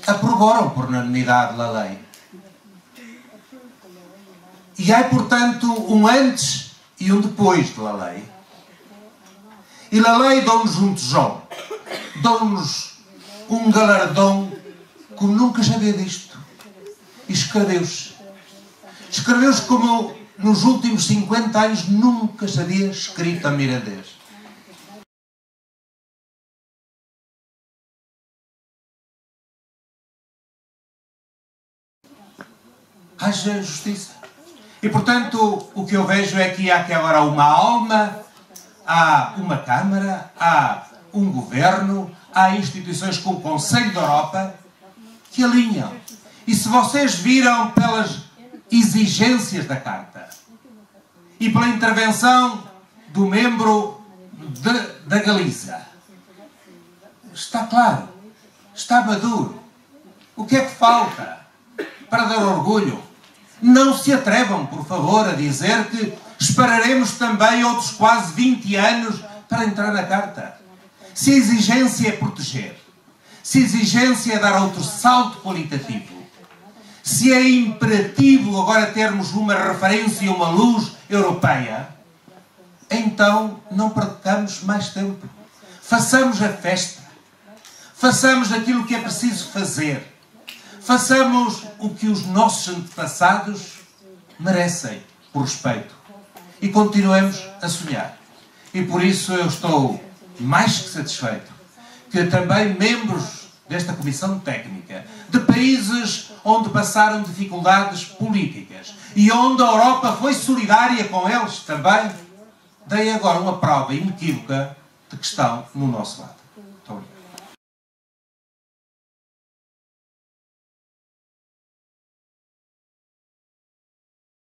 aprovaram por unanimidade a lei. E há, portanto, um antes e um depois da lei. E a lei dá-nos um tesouro, dá-nos um galardão como nunca já havia visto. E escreveu-se. Escreveu-se como nos últimos 50 anos nunca se havia escrito a Miradez. Haja justiça. E, portanto, o que eu vejo é que há aqui agora uma alma, há uma Câmara, há um Governo, há instituições como o Conselho da Europa que alinham. E se vocês viram pelas exigências da Carta e pela intervenção do membro da Galiza, está claro, está maduro. O que é que falta para dar orgulho? Não se atrevam, por favor, a dizer que esperaremos também outros quase 20 anos para entrar na Carta. Se a exigência é proteger, se a exigência é dar outro salto qualitativo, se é imperativo agora termos uma referência e uma luz europeia, então não percamos mais tempo. Façamos a festa. Façamos aquilo que é preciso fazer. Façamos o que os nossos antepassados merecem, por respeito. E continuemos a sonhar. E por isso eu estou mais que satisfeito que também membros desta Comissão Técnica, de países onde passaram dificuldades políticas e onde a Europa foi solidária com eles também, deem agora uma prova inequívoca de que estão no nosso lado. Muito obrigado.